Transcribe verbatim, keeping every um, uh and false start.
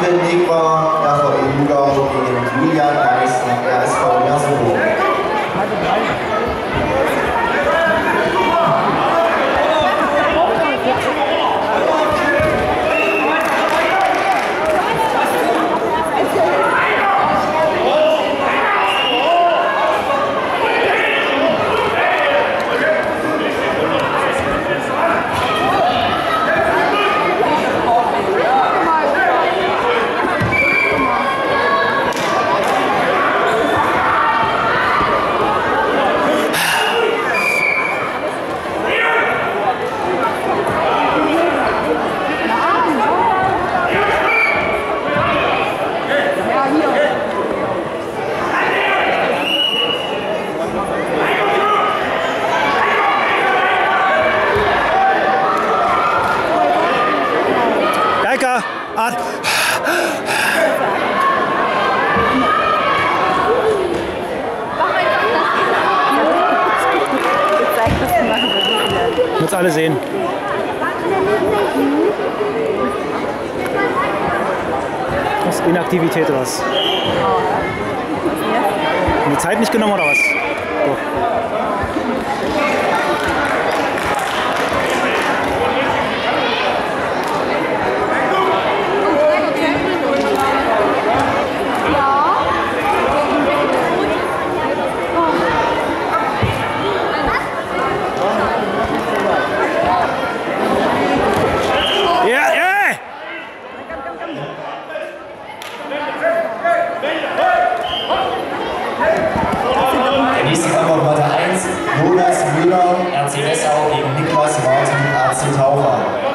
anderen Weg war R V E Lugau gegen Julian Weiß und R S V Merseburg. Jetzt alle sehen. Das ist Inaktivität oder was? Haben die Zeit nicht genommen oder was? So. Jonas Müller, R C Dessau gegen Niklas Martin, A C Taucher.